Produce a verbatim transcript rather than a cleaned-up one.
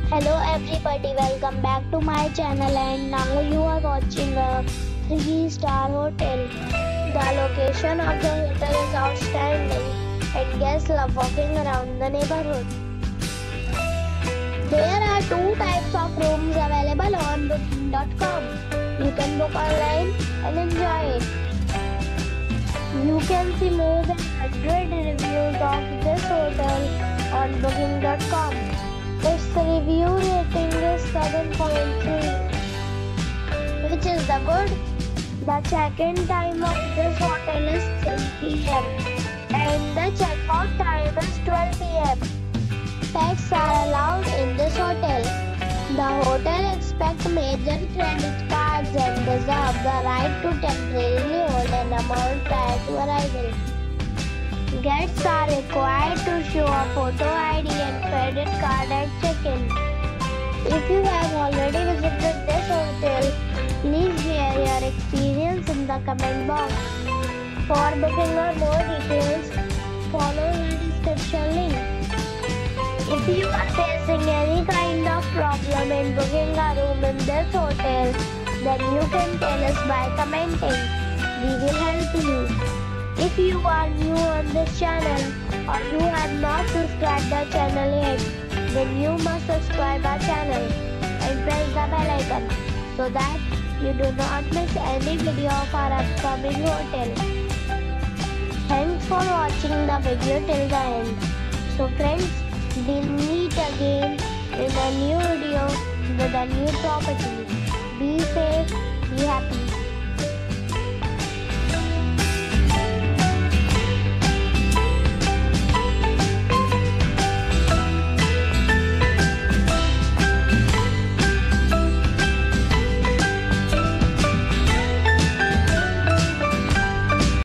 Hello everybody, welcome back to my channel and now you are watching a three star hotel. The location of the hotel is outstanding and guests love walking around the neighborhood. There are two types of rooms available on booking dot com. You can book online and enjoy it. You can see more than one hundred reviews of this hotel on booking dot com. Its review rating is seven point three, which is the good. The check-in time of this hotel is three p m and the check-out time is twelve p m Pets are allowed in this hotel. The hotel expects major credit cards and reserves the right to temporarily hold an amount prior to arrival. Guests are required to show a photo I D and credit card at check-in. If you have already visited this hotel, please share your experience in the comment box. For booking or more details, follow the description link. If you are facing any kind of problem in booking a room in this hotel, then you can tell us by commenting. We will help you. If you are new on this channel or you have not subscribed the channel yet, then you must subscribe our channel and press the bell icon so that you do not miss any video of our upcoming hotel. Thanks for watching the video till the end. So friends, we'll meet again in a new video with a new property. Be safe, be happy.